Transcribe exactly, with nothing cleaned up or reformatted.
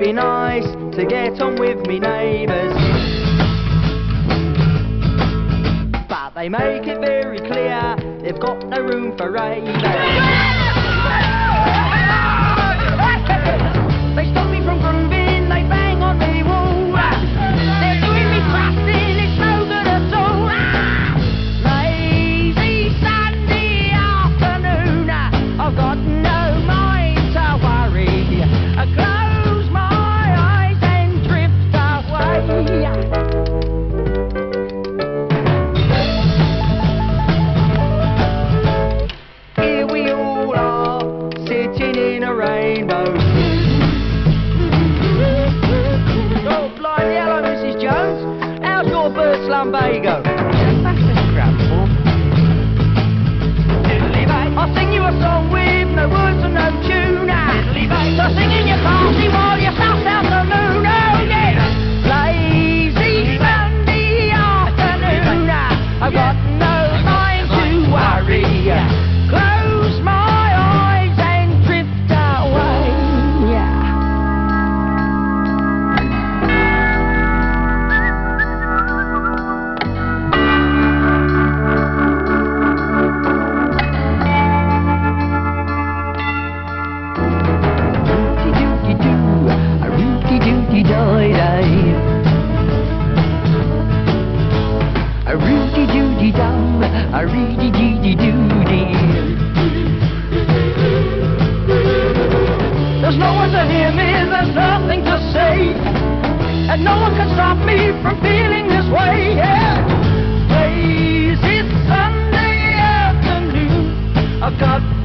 be nice to get on with me neighbours, but they make it very clear they've got no room for ravers. They stop me from grooving, they bang on me wall. They're doing me thrusting, it's no good at all. Lazy Sunday afternoon, I've got no mind to worry. I close my eyes and drift away. Here we all are, sitting in a rainbow. Oh, blind yellow, Missus Jones, how's your first lumbago? I'll sing you a song with no words and no tune. So sing in your party while you're south out the moon. Oh yeah, lazy Sunday afternoon, I've got no mind to worry. Close my eyes and drift away. A rooty doody dum, a reedy deedy doody. There's no one to hear me, there's nothing to say, and no one can stop me from feeling this way. Yeah, lazy Sunday afternoon, I've got